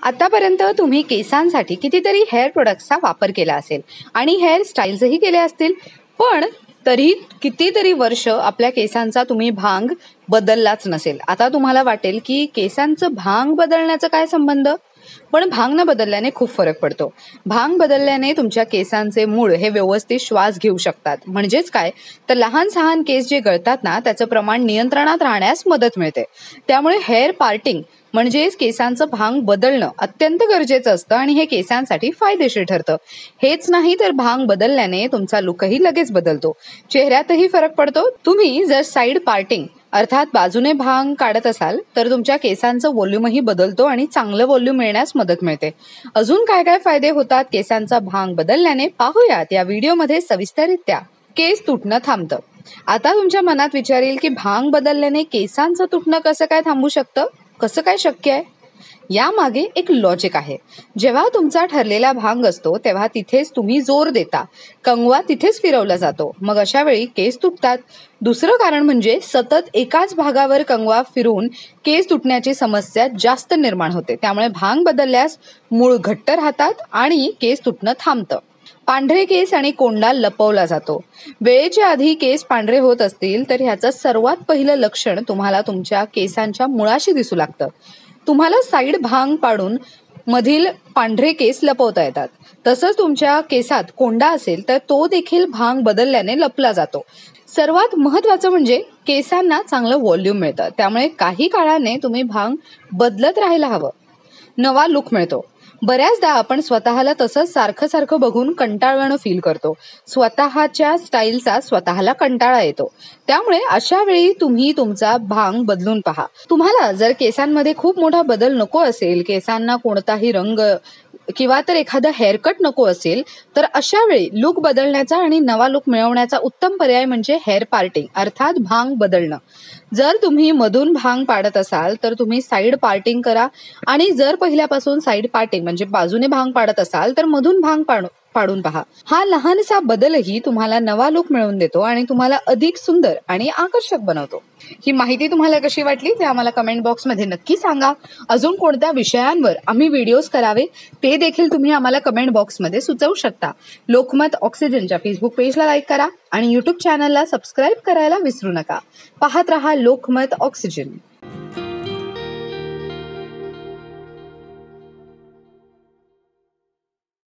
आतापर्यंत तुम्ही केसांसाठी कितीतरी हेअर प्रोडक्ट्सचा वापर केला असेल आणि हेअर स्टाईल्सही केले असतील, पण तरी कितीतरी वर्ष आपल्या केसांचा तुम्ही भांग बदललाच नसेल. आता तुम्हाला वाटेल की केसांचं भांग बदलण्याचा काय संबंध? पण भांग न बदलल्याने खूप फरक पडतो. भांग बदलल्याने तुमच्या केसांचे मूळ हे व्यवस्थित श्वास घेऊ शकतात. म्हणजेच काय, तर लहान सहान केस जे गळतात ना, त्याचं प्रमाण नियंत्रणात राहण्यास मदत मिळते. त्यामुळे हेअर पार्टिंग म्हणजेच केसांचं भांग बदलणं अत्यंत गरजेचं असतं आणि हे केसांसाठी फायदेशीर ठरतं. हेच नाही तर भांग बदलल्याने तुमचा लुकही लगेच बदलतो, चेहऱ्यातही फरक पडतो. तुम्ही जर साईड पार्टिंग अर्थात बाजूने भांग काढत असाल तर तुमच्या केसांचं व्हॉल्यूमही बदलतो आणि चांगलं व्हॉल्यूम मिळण्यास मदत मिळते. अजून काय काय फायदे होतात केसांचा भांग बदलल्याने पाहूयात या व्हिडिओमध्ये सविस्तररित्या. केस तुटणं थांबतं. आता तुमच्या मनात विचारेल की भांग बदलल्याने केसांचं तुटणं कसं काय थांबू शकतं, कसं काय शक्य आहे? यामागे एक लॉजिक आहे. जेव्हा तुमचा ठरलेला भांग असतो तेव्हा तिथेच तुम्ही जोर देता, कंगवा तिथेच फिरवला जातो, मग अशा वेळी केस तुटतात. दुसरं कारण म्हणजे सतत एकाच भागावर कंगवा फिरून केस तुटण्याची समस्या जास्त निर्माण होते. त्यामुळे भांग बदलल्यास मूळ घट्ट राहतात आणि केस तुटणं थांबतं. पांढरे केस आणि कोंडा लपवला जातो. वेळेच्या आधी केस पांढरे होत असतील तर ह्याचं सर्वात पहिलं लक्षण तुम्हाला तुमच्या केसांच्या मुळाशी दिसू लागतं. तुम्हाला साईड भांग पाडून मधील पांढरे केस लपवता येतात. तसंच तुमच्या केसात कोंडा असेल तर तो देखील भांग बदलल्याने लपला जातो. सर्वात महत्वाचं म्हणजे केसांना चांगलं व्हॉल्यूम मिळतं. त्यामुळे काही काळाने तुम्ही भांग बदलत राहायला हवं. नवा लुक मिळतो. बऱ्याचदा आपण स्वतःला तसंच सारखं सारखं बघून कंटाळवाणं फील करतो. स्वतःच्या स्टाईलचा स्वतःला कंटाळा येतो. त्यामुळे अशा वेळी तुम्ही तुमचा भांग बदलून पहा. तुम्हाला जर केसांमध्ये खूप मोठा बदल नको असेल, केसांना कोणताही रंग किंवा तर एखादा हेअरकट नको असेल, तर अशा वेळी लुक बदलण्याचा आणि नवा लुक मिळवण्याचा उत्तम पर्याय म्हणजे हेअर पार्टिंग अर्थात भांग बदलणं. जर तुम्ही मधून भांग पाडत असाल तर तुम्ही साईड पार्टिंग करा, आणि जर पहिल्यापासून साईड पार्टिंग म्हणजे बाजूने भांग पाडत असाल तर मधून भांग पाडून पहा. हा लहानसा बदलही तुम्हाला नवा लुक मिळवून देतो आणि तुम्हाला अधिक सुंदर आणि आकर्षक बनवतो. ही माहिती तुम्हाला कशी वाटली ते आम्हाला कमेंट बॉक्समध्ये नक्की सांगा. अजून कोणत्या विषयांवर आम्ही व्हिडिओज करावे ते देखील तुम्ही आम्हाला कमेंट बॉक्समध्ये सुचवू शकता. लोकमत ऑक्सिजनच्या फेसबुक पेजला लाईक करा आणि युट्यूब चॅनलला सबस्क्राईब करायला विसरू नका. पाहत रहा लोकमत ऑक्सिजन.